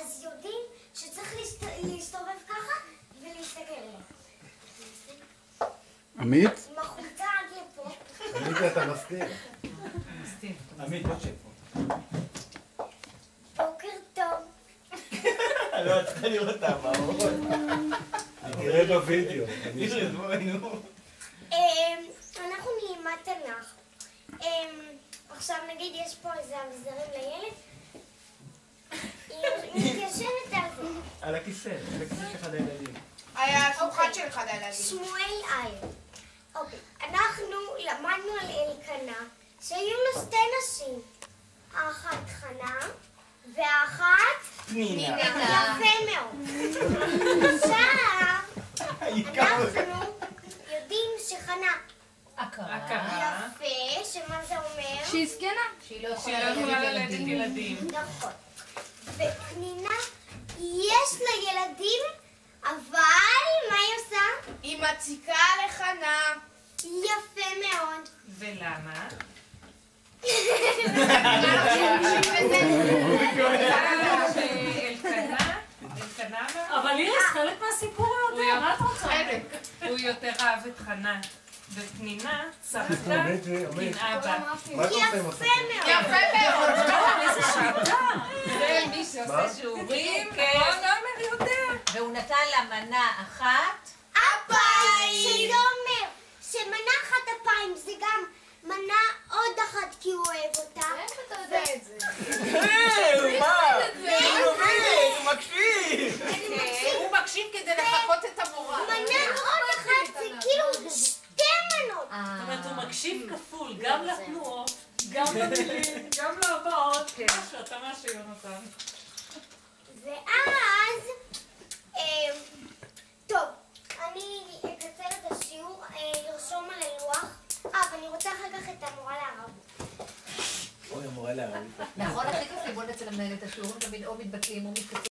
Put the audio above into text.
אז יודעים שצריך להסתובב ככה ולהסתכל עליהם. עמית? עם החולצה עד לפה. עמית, אתה מסתיר. עמית, עוד שפה. בוקר טוב. לא, צריכה לראות את המערות. נראה בווידאו. אנחנו נלמד תנ"ך. עכשיו נגיד יש פה איזה אביזרים לילד. היא מתיישבת על זה. על הכיסא של אחד הילדים. היה השולחן של אחד הילדים. שמואל א'. אוקיי, אנחנו למדנו על אלקנה שהיו לו שתי נשים. האחת חנה והאחת פנינה. יפה מאוד. עכשיו אנחנו יודעים שחנה הכרה. יפה, שמה זה אומר? שהיא זקנה. שהיא לא שהיא לא יכולה ללדת ילדים. נכון. ופנינה יש לה ילדים, אבל מה היא עושה? היא מציקה לחנה. יפה מאוד. ולמה? אבל איריס, חלק מהסיפור הוא יותר, מה את רוצה? הוא יותר אהב את חנה, ופנינה צחקה, קנאה בה. מה אתה עושה עם יפה הסכין? מאוד. יפה מאוד. איזה שיטה! זה מי שעושה שיעורים, עומר יודע. והוא נתן לה מנה אחת. אפיים! שזה אומר שמנה אחת אפיים זה גם מנה עוד אחת כי הוא אוהב אותה. איך אתה יודע את זה? מה? הוא מקשיב! הוא מקשיב כדי לחכות את המורה. מנה עוד אחת זה כאילו שתי מנות. זאת אומרת, הוא מקשיב כפול, גם לתנועות, גם למילים, גם להבאות, משהו, אתה משהו יונתן. ואז, טוב, אני אקצר את השיעור, לרשום על הלוח. ואני רוצה אחר כך את המורה לערבית. אוי, המורה לערבית. נכון, הכי כיף ליבון אצל המנהלת השיעורים תמיד או מתבטלים או מתקצרים.